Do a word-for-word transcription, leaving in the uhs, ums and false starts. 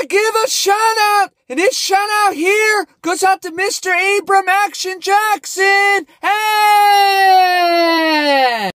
to give a shout out, and this shout out here goes out to Mister Abram Action Jackson.